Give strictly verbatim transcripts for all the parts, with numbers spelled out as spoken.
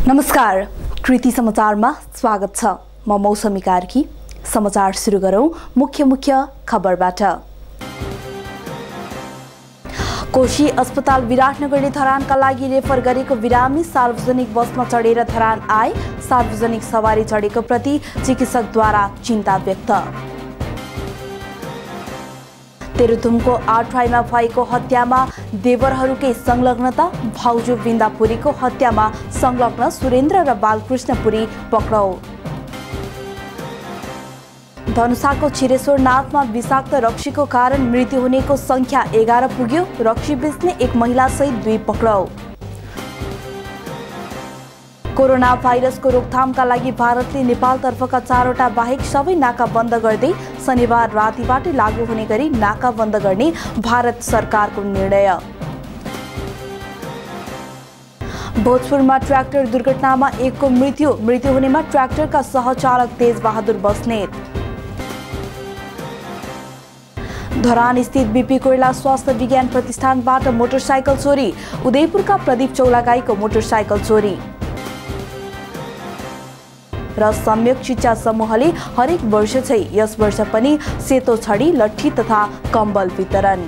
नमस्कार, कृति समाचारमा स्वागत छ। म मौसमी कार्की। समाचार सुरु गरौं मुख्य मुख्य खबरबाट। कोशी अस्पताल विराटनगरले धरानका लागि रेफर गरेको बिरामी सार्वजनिक बसमा चढेर धरान आए। सार्वजनिक सवारी चढेको प्रति चिकित्सकद्वारा चिन्ता व्यक्त। तेह्रथुमको आठराईमा भएको हत्यामा देवरहरूकै संलग्नता। भाउजू बिन्दापुरीको हत्यामा संलग्न सुरेन्द्र र बालकृष्ण पुरी पक्राउ। धनुषाको छिरेश्वरनाथमा विषाक्त रक्सीको कारण मृत्यु हुनेको संख्या एघार पुग्यो। रक्सी बेच्ने एक महिला सहित दुई पक्राउ। कोरोना भाइरसको रोकथामका लागि भारतले नेपालतर्फका चारवटा बाहेक सबै नाका बन्द गर्दै शनिबार रातिबाट लागू हुने गरी नाका बन्द गर्ने भारत सरकारको निर्णय। भोजपुरमा ट्र्याक्टर दुर्घटनामा एकको मृत्यु। मृत्यु हुनेमा ट्र्याक्टरका सहचालक तेजबहादुर बस्नेत। धरान स्थित बीपी कोइला स्वास्थ्य विज्ञान प्रतिष्ठानबाट मोटरसाइकल चोरी। उदयपुरका प्रदीप चौलागाईको मोटरसाइकल चोरी। र सम्यक शिक्षा समूहले हरेक वर्ष चाहिँ यस वर्ष पनि सेतो छडी, लट्ठी तथा कम्बल वितरण।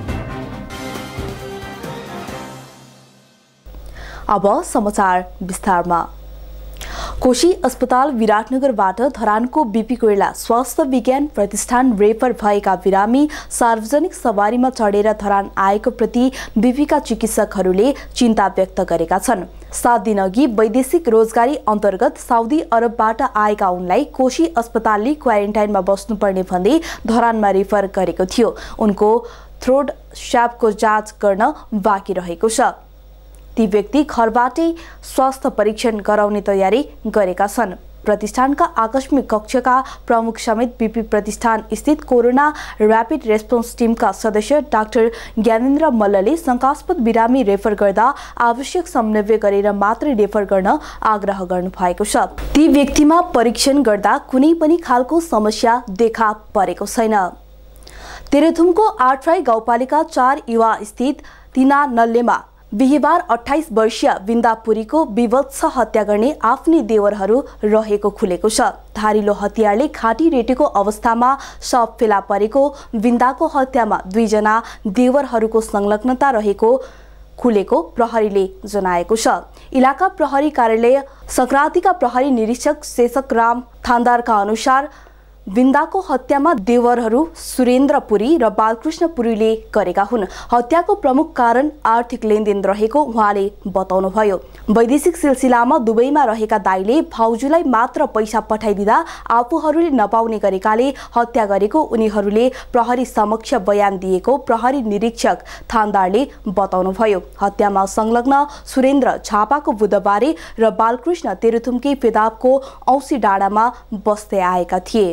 अब समाचार विस्तारमा। कोशी अस्पताल विराटनगरबाट धरानको बीपी कोइला स्वास्थ्य विज्ञान प्रतिष्ठान रेफर भएका बिरामी सार्वजनिक सवारीमा चढेर धरान आएको प्रति बीपीका चिकित्सकहरूले चिन्ता व्यक्त गरेका छन्। सात दिन अघि वैदेशिक रोजगारी अन्तर्गत साउदी अरबबाट आएका उनलाई कोशी अस्पतालले क्वारेन्टाइनमा बस्नुपर्ने भन्दै धरानमा रेफर गरेको थियो। उनको थ्रोट स्याबको जाँच गर्न बाँकी रहेको छ। ती व्यक्ति घरबाटै स्वास्थ्य परीक्षण गराउने तयारी गरेका छन्। प्रतिष्ठानका आकस्मिक कक्षका प्रमुख समेत बीपी प्रतिष्ठान स्थित कोरोना र्यापिड रेस्पोन्स टिमका सदस्य डाक्टर ज्ञानेन्द्र मल्लले शंकास्पद बिरामी रेफर गर्दा आवश्यक समन्वय गरेर मात्रै रेफर गर्न आग्रह गर्नु भएको छ। ती व्यक्तिमा परीक्षण गर्दा कुनै पनि खालको समस्या देखा परेको छैन। तेह्रथुमको आठराई गाउँपालिका चार युवा स्थित तिना नल्लेमा बिहिबार अट्ठाइस वर्षीय बिन्दापुरीको विभत्स हत्या गर्ने आफ्नै देवरहरू रहेको खुलेको छ। धारिलो हतियारले घाँटी रेटेको अवस्थामा शव फेला परेको बिन्दाको हत्यामा दुईजना देवरहरूको संलग्नता रहेको खुलेको प्रहरीले जनाएको छ। इलाका प्रहरी कार्यालय सक्रातीका प्रहरी निरीक्षक शेषकराम थान्दारका अनुसार बिन्दाको हत्यामा देवरहरू सुरेन्द्र पुरी र बालकृष्ण पुरीले गरेका हुन्। हत्याको प्रमुख कारण आर्थिक लेनदेन रहेको उहाँले बताउनुभयो। वैदेशिक सिलसिलामा दुबईमा रहेका दाइले भाउजूलाई मात्र पैसा पठाइदिँदा आफूहरूले नपाउने गरेकाले हत्या गरेको उनीहरूले प्रहरी समक्ष बयान दिएको प्रहरी निरीक्षक थान्दारले बताउनुभयो। हत्यामा संलग्न सुरेन्द्र झापाको बुधबारे र बालकृष्ण तेह्रथुमकै पेदाबको औसी डाँडामा बस्दै आएका थिए।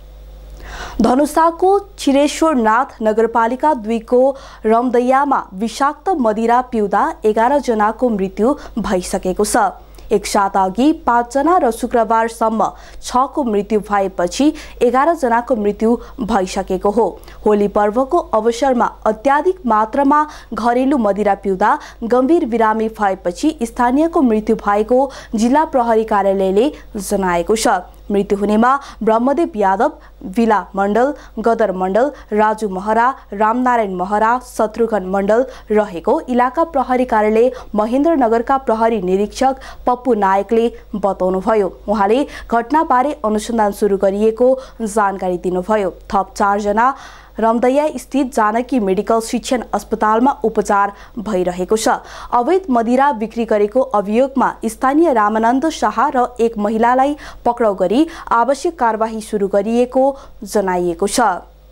धनुषाको छिरेश्वरनाथ नगरपालिका दुईको रमदैयामा विषाक्त मदिरा पिउँदा एघार जनाको मृत्यु भइसकेको छ। एक साता अघि पाँचजना र शुक्रबारसम्म छको मृत्यु भएपछि एघार जनाको मृत्यु भइसकेको हो। होली पर्वको अवसरमा अत्याधिक मात्रामा घरेलु मदिरा पिउँदा गम्भीर बिरामी भएपछि स्थानीयको मृत्यु भएको जिल्ला प्रहरी कार्यालयले जनाएको छ। मृत्यु हुनेमा ब्रह्मदेव यादव, विला मण्डल, गदर मण्डल, राजु महरा, रामनारायण महरा, शत्रुघ्न मण्डल रहेको इलाका प्रहरी कार्यालय महेन्द्रनगरका प्रहरी निरीक्षक पप्पू नायकले बताउनुभयो। उहाँले घटनाबारे अनुसन्धान सुरु गरिएको जानकारी दिनुभयो। थप चारजना रमदैया स्थित जानकी मेडिकल शिक्षण अस्पतालमा उपचार भइरहेको छ। अवैध मदिरा बिक्री गरेको अभियोगमा स्थानीय रामानन्द शाह र एक महिलालाई पक्राउ गरी आवश्यक कारबाही सुरु गरिएको जनाइएको छ।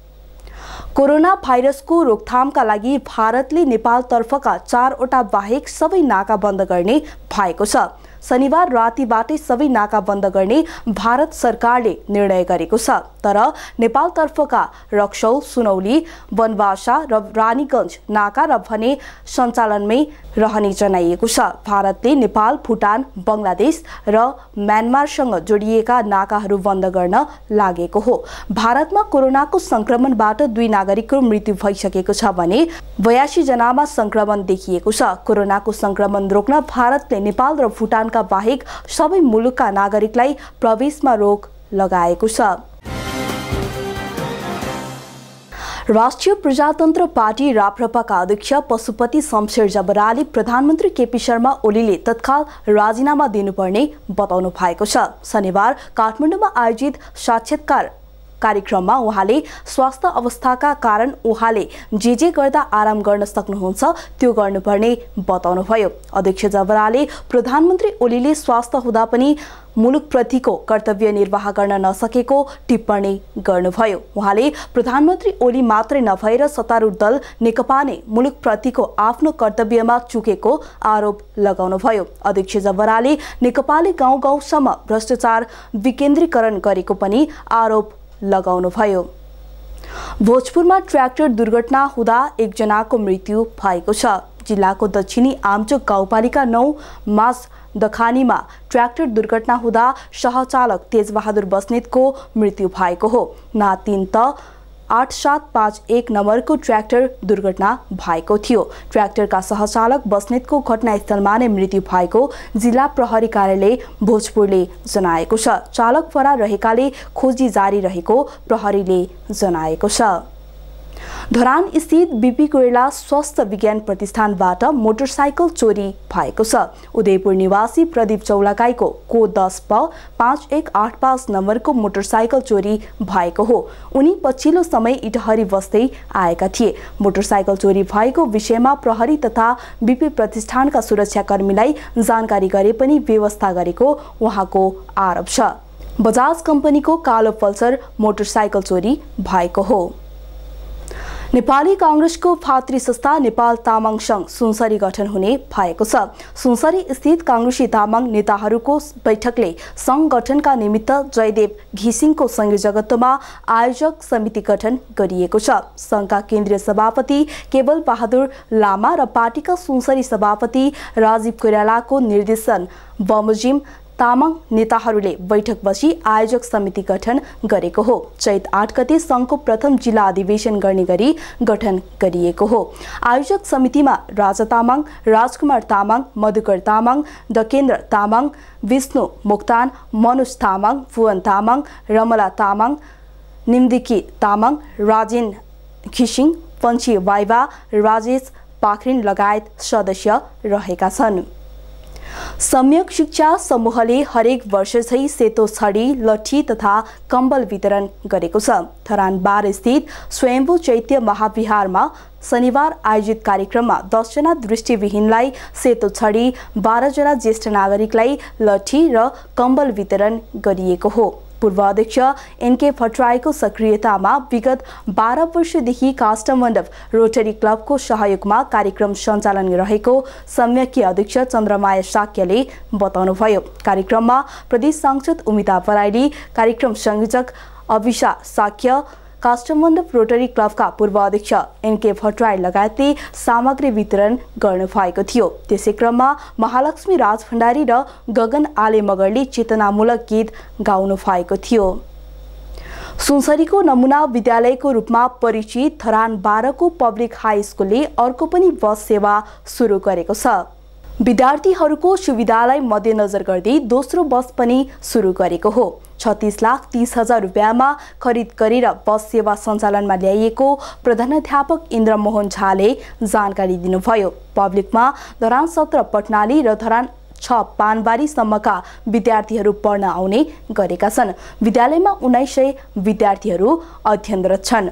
कोरोना भाइरसको रोकथामका लागि भारतले नेपालतर्फका चारवटा बाहेक सबै नाका बन्द गर्ने भएको छ। शनिबार रातिबाटै सबै नाका बन्द गर्ने भारत सरकारले निर्णय गरेको छ। तर नेपालतर्फका रक्सौल, सुनौली, बनबासा र रानीगञ्ज नाका र भने सञ्चालनमै रहने जनाइएको छ। भारतले नेपाल, भुटान, बंगलादेश र म्यानमारसँग जोडिएका नाकाहरू बन्द गर्न लागेको हो। भारतमा कोरोनाको संक्रमणबाट दुई नागरिकको मृत्यु भइसकेको छ भने बयासी जनामा संक्रमण देखिएको छ। कोरोनाको संक्रमण रोक्न भारतले नेपाल र भुटानका बाहेक सबै मुलुकका नागरिकलाई प्रवेशमा रोक लगाएको छ। राष्ट्रिय प्रजातन्त्र पार्टी राप्रपाका अध्यक्ष पशुपति शमशेर जबराले प्रधानमन्त्री केपी शर्मा ओलीले तत्काल राजीनामा दिनुपर्ने बताउनु भएको छ। शनिबार काठमाडौँमा आयोजित साक्षात्कार कार्यक्रममा उहाँले स्वास्थ्य अवस्थाका कारण उहाँले जे जे गर्दा आराम गर्न सक्नुहुन्छ त्यो गर्नुपर्ने बताउनुभयो। अध्यक्ष जबराले प्रधानमन्त्री ओलीले स्वास्थ्य हुँदा पनि मुलुकप्रतिको कर्तव्य निर्वाह गर्न नसकेको टिप्पणी गर्नुभयो। उहाँले प्रधानमन्त्री ओली मात्रै नभएर सत्तारूढ दल नेकपा नै मुलुकप्रतिको आफ्नो कर्तव्यमा चुकेको आरोप लगाउनुभयो। अध्यक्ष जबराले नेकपाले गाउँ गाउँसम्म भ्रष्टाचार विकेन्द्रीकरण गरेको पनि आरोप लगाउनुभयो। भोजपुरमा ट्र्याक्टर दुर्घटना हुँदा एकजनाको मृत्यु भएको छ। जिल्लाको दक्षिणी आमचोक गाउँपालिका नौ मास दखानीमा ट्र्याक्टर दुर्घटना हुँदा सहचालक तेजबहादुर बस्नेतको मृत्यु भएको हो। ना तीन त आठ सात पाँच एक नम्बरको ट्र्याक्टर दुर्घटना भएको थियो। ट्र्याक्टरका सहचालक बस्नेतको घटनास्थलमा नै मृत्यु भएको जिल्ला प्रहरी कार्यालय भोजपुरले जनाएको छ। चालक फरार रहेकाले खोजी जारी रहेको प्रहरीले जनाएको छ। धरान स्थित बीपी कोइराला स्वास्थ्य विज्ञान प्रतिष्ठानबाट मोटरसाइकल चोरी भएको छ। उदयपुर निवासी प्रदीप चौलागाईको को दस प पाँच एक आठ पाँच नम्बरको मोटरसाइकल चोरी भएको हो। उनी पछिल्लो समय इटहरी बस्दै आएका थिए। मोटरसाइकल चोरी भएको विषयमा प्रहरी तथा बीपी प्रतिष्ठानका सुरक्षाकर्मीलाई जानकारी गरे पनि व्यवस्था गरेको उहाँको आरोप छ। बजाज कम्पनीको कालो पल्सर मोटरसाइकल चोरी भएको हो। नेपाली कांग्रेसको भातृ संस्था नेपाल तामाङ संघ सुनसरी गठन हुने भएको छ। सुनसरी स्थित कांग्रेसी तामाङ नेताहरूको बैठकले संघ गठनका निमित्त जयदेव घिसिङको संयोजकत्वमा आयोजक समिति गठन गरिएको छ। संघका केन्द्रीय सभापति केवल बहादुर लामा र पार्टीका सुनसरी सभापति राजीव कोइरालाको निर्देशन बमोजिम तामाङ नेताहरूले बैठक बसी आयोजक समिति गठन गरेको हो। चैत आठ गते संघको प्रथम जिल्ला अधिवेशन गर्ने गरी गठन गरिएको हो। आयोजक समितिमा राजा तामाङ, राजकुमार तामाङ, मधुकर तामाङ, डकेन्द्र तामाङ, विष्णु मोक्तान, मनोज तामाङ, भुवन तामाङ, रमला तामाङ, निम्दिकी तामाङ, राजेन घिसिङ, पञ्ची वाइवा, राजेश पाखरिन लगायत सदस्य रहेका छन्। सम्यक शिक्षा समूहले हरेक वर्ष चाहिँ सेतो छडी, लठी तथा कम्बल वितरण गरेको छ। धरान बार स्थित स्वयम्भू चैत्य महाविहारमा शनिबार आयोजित कार्यक्रममा दसजना दृष्टिविहीनलाई सेतो छडी, बाह्रजना ज्येष्ठ नागरिकलाई लठी र कम्बल वितरण गरिएको हो। पूर्व अध्यक्ष एनके भट्टराईको सक्रियतामा विगत बाह्र वर्षदेखि काष्ठमण्डप रोटरी क्लबको सहयोगमा कार्यक्रम सञ्चालन रहेको सम्यकी अध्यक्ष चन्द्रमाया साक्यले बताउनुभयो। कार्यक्रममा प्रदेश सांसद उमिता बराइली, कार्यक्रम संयोजक अभिषा साक्य, काष्ठमण्डप रोटरी क्लबका पूर्व अध्यक्ष एनके भट्टराई लगायतले सामग्री वितरण गर्नुभएको थियो। त्यसै क्रममा महालक्ष्मी राज भण्डारी र गगन आले मगरले चेतनामूलक गीत गाउनु भएको थियो। सुनसरीको नमुना विद्यालयको रूपमा परिचित धरान बाह्रको पब्लिक हाई स्कुलले अर्को पनि बस सेवा सुरु गरेको छ। विद्यार्थीहरूको सुविधालाई मध्यनजर गर्दै दोस्रो बस पनि सुरु गरेको हो। छत्तीस लाख तीस हजार रुपियाँमा खरिद गरेर बस सेवा सञ्चालनमा ल्याइएको प्रधानाध्यापक इन्द्रमोहन झाले जानकारी दिनुभयो। पब्लिकमा धरान सत्र पटनाली र धरान छ पानबारीसम्मका विद्यार्थीहरू पढ्न आउने गरेका छन्। विद्यालयमा उन्नाइस सय विद्यार्थीहरू अध्ययनरत छन्।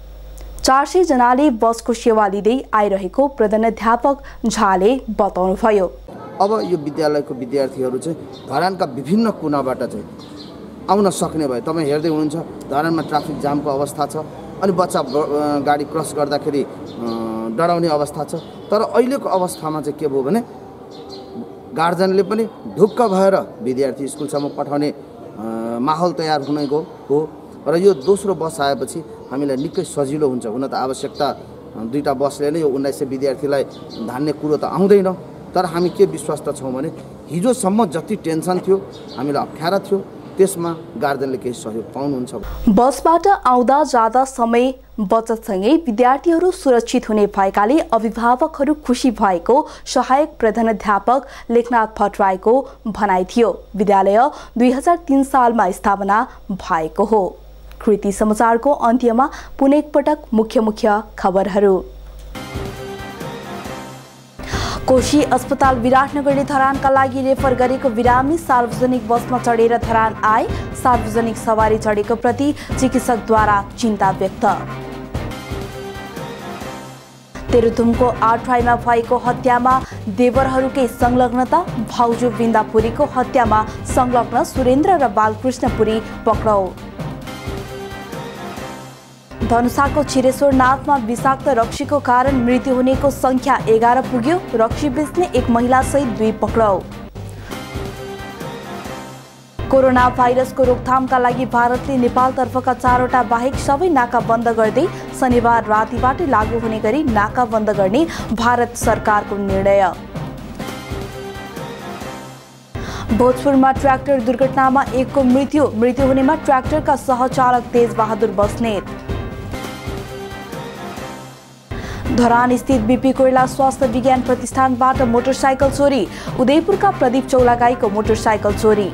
चार सय जनाले बसको सेवा लिँदै आइरहेको प्रधानाध्यापक झाले बताउनुभयो। अब यो विद्यालयको विद्यार्थीहरू चाहिँ धरानका विभिन्न कुनाबाट चाहिँ आउन सक्ने भए। तपाईँ हेर्दै हुनुहुन्छ धरानमा ट्राफिक जामको अवस्था छ, अनि बच्चा गाडी क्रस गर्दाखेरि डराउने अवस्था छ। तर अहिलेको अवस्थामा चाहिँ के भयो भने गार्जनले पनि ढुक्क भएर विद्यार्थी स्कुलसम्म पठाउने माहौल तयार हुने गयो हो। र यो दोस्रो बस आएपछि हामीलाई निकै सजिलो हुन्छ। हुन त आवश्यकता दुईटा बसले नै यो उन्नाइस सय विद्यार्थीलाई धान्ने कुरो त आउँदैन। तर हामी के विश्वस्त छौँ भने हिजोसम्म जति टेन्सन थियो, हामीलाई अप्ठ्यारा थियो, त्यसमा गार्जियनले केही सहयोग पाउनुहुन्छ। बसबाट आउँदा जाँदा समय बचतसँगै विद्यार्थीहरू सुरक्षित हुने भएकाले अभिभावकहरू खुसी भएको सहायक प्रधानाध्यापक लेखनाथ भट्टराईको भनाइ थियो। विद्यालय दुई हजार तीन सालमा स्थापना भएको हो। कृति समाचारको अन्त्यमा पुनः एकपटक मुख्य मुख्य खबरहरू। कोशी अस्पताल विराटनगरले धरानका लागि रेफर गरेको बिरामी सार्वजनिक बसमा चढेर धरान आए। सार्वजनिक सवारी चढेको प्रति चिकित्सकद्वारा चिन्ता व्यक्त। तेह्रथुमको आठराईमा भएको हत्यामा देवरहरूकै संलग्नता। भाउजू बिन्दापुरीको हत्यामा संलग्न सुरेन्द्र र बालकृष्ण पुरी पक्राउ। धनुषाको छिरेश्वरनाथमा विषाक्त रक्सीको कारण मृत्यु हुनेको संख्या एघार पुग्यो। रक्सी बेच्ने एक महिला सहित दुई पक्राउ। कोरोना भाइरसको रोकथामका लागि भारतले नेपालतर्फका चारवटा बाहेक सबै नाका बन्द गर्दै शनिबार रातिबाट लागू हुने गरी नाका बन्द गर्ने भारत सरकारको निर्णय। भोजपुरमा ट्र्याक्टर दुर्घटनामा एकको मृत्यु। मृत्यु हुनेमा ट्र्याक्टरका सहचालक तेजबहादुर बस्नेत। धरान स्थित बीपी कोइला स्वास्थ्य विज्ञान प्रतिष्ठानबाट मोटरसाइकल चोरी। उदयपुरका प्रदीप चौलागाईको मोटरसाइकल चोरी।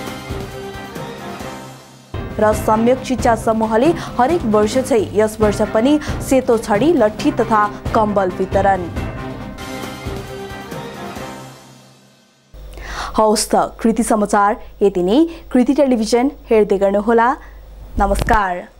र सम्यक शिक्षा समूहले हरेक वर्ष चाहिँ यस वर्ष पनि सेतो छडी, लट्ठी तथा कम्बल वितरण। हौस् त कृति समाचार यति नै। कृति टेलिभिजन हेर्दै गर्नुहोला। नमस्कार।